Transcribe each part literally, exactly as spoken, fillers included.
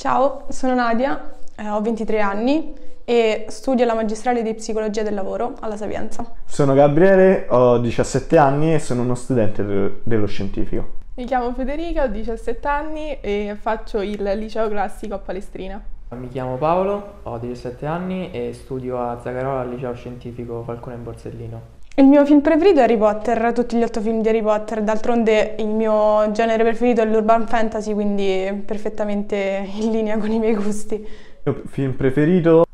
Ciao, sono Nadia, eh, ho ventitré anni e studio alla magistrale di psicologia del lavoro alla Sapienza. Sono Gabriele, ho diciassette anni e sono uno studente de- dello scientifico. Mi chiamo Federica, ho diciassette anni e faccio il liceo classico a Palestrina. Mi chiamo Paolo, ho diciassette anni e studio a Zagarola al liceo scientifico Falcone Borsellino. Il mio film preferito è Harry Potter, tutti gli otto film di Harry Potter, d'altronde il mio genere preferito è l'urban fantasy, quindi perfettamente in linea con i miei gusti. Il mio film preferito?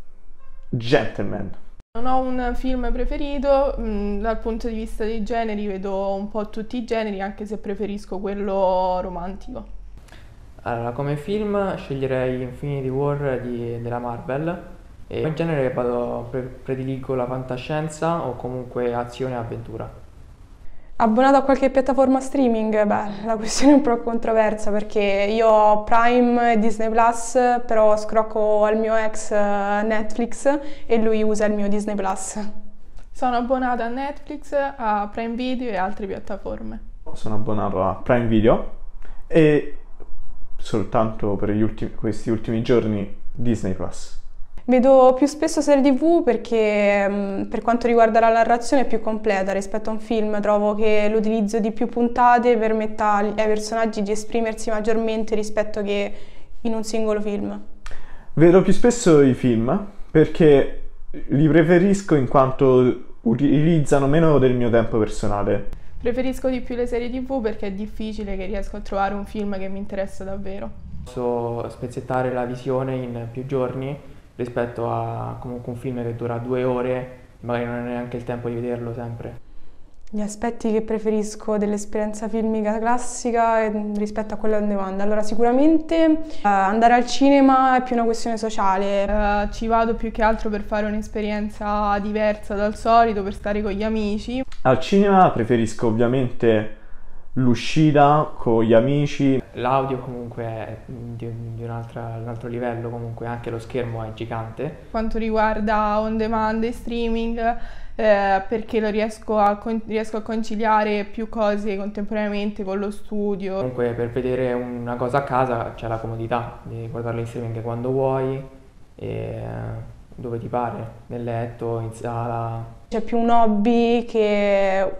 Gentleman. Non ho un film preferito, mh, dal punto di vista dei generi vedo un po' tutti i generi, anche se preferisco quello romantico. Allora, come film sceglierei Infinity War di- della Marvel e in genere vado, pre- prediligo la fantascienza o comunque azione e avventura. Abbonato a qualche piattaforma streaming? Beh, la questione è un po' controversa perché io ho Prime e Disney Plus, però scrocco al mio ex eh, Netflix e lui usa il mio Disney Plus. Sono abbonata a Netflix, a Prime Video e altre piattaforme. Sono abbonato a Prime Video e soltanto per gli ultimi- questi ultimi giorni Disney Plus. Vedo più spesso serie tivù perché mh, per quanto riguarda la narrazione è più completa rispetto a un film. Trovo che l'utilizzo di più puntate permetta ai personaggi di esprimersi maggiormente rispetto che in un singolo film. Vedo più spesso i film perché li preferisco in quanto utilizzano meno del mio tempo personale. Preferisco di più le serie tivù perché è difficile che riesco a trovare un film che mi interessa davvero. Posso spezzettare la visione in più giorni rispetto a comunque un film che dura due ore, magari non hai neanche il tempo di vederlo sempre. Gli aspetti che preferisco dell'esperienza filmica classica eh, rispetto a quella on demand. Allora, sicuramente eh, andare al cinema è più una questione sociale. Eh, ci vado più che altro per fare un'esperienza diversa dal solito, per stare con gli amici. Al cinema preferisco ovviamente l'uscita con gli amici. L'audio comunque è di, di un'altra- un altro livello, comunque anche lo schermo è gigante. Per quanto riguarda on demand e streaming, eh, perché lo riesco a, con- riesco a conciliare più cose contemporaneamente con lo studio. Comunque per vedere una cosa a casa c'è la comodità di guardarla in streaming quando vuoi e dove ti pare, nel letto, in sala. C'è più un hobby che,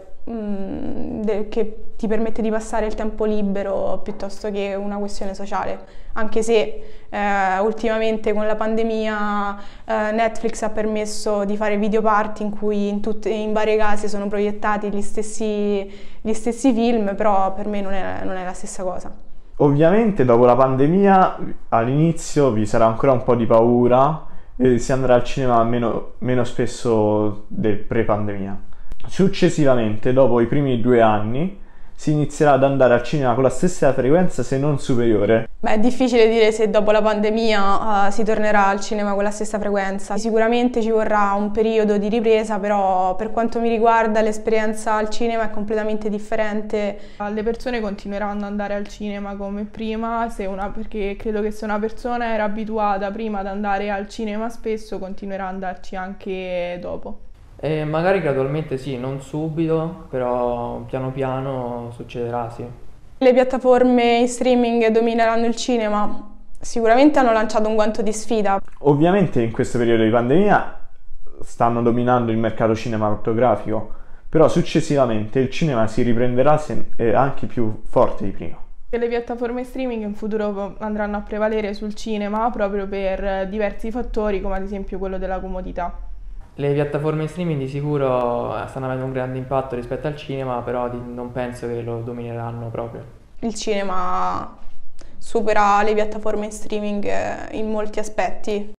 mm, de- che ti permette di passare il tempo libero piuttosto che una questione sociale, anche se eh, ultimamente con la pandemia eh, Netflix ha permesso di fare video party in cui in, tutte, in varie case sono proiettati gli stessi, gli stessi film, però per me non è, non è la stessa cosa. Ovviamente dopo la pandemia all'inizio vi sarà ancora un po' di paura e si andrà al cinema meno, meno spesso del pre-pandemia. Successivamente, dopo i primi due anni, si inizierà ad andare al cinema con la stessa frequenza, se non superiore. Beh, è difficile dire se dopo la pandemia eh, si tornerà al cinema con la stessa frequenza. Sicuramente ci vorrà un periodo di ripresa, però per quanto mi riguarda l'esperienza al cinema è completamente differente. Le persone continueranno ad andare al cinema come prima, se una- perché credo che se una persona era abituata prima ad andare al cinema spesso, continuerà ad andarci anche dopo. E magari gradualmente sì, non subito, però piano piano succederà, sì. Le piattaforme in streaming domineranno il cinema. Sicuramente hanno lanciato un guanto di sfida. Ovviamente in questo periodo di pandemia stanno dominando il mercato cinematografico, però successivamente il cinema si riprenderà se- eh, anche più forte di prima. Le piattaforme streaming in futuro andranno a prevalere sul cinema proprio per diversi fattori, come ad esempio quello della comodità. Le piattaforme streaming di sicuro eh, stanno avendo un grande impatto rispetto al cinema, però di- non penso che lo domineranno proprio. Il cinema supera le piattaforme in streaming eh, in molti aspetti.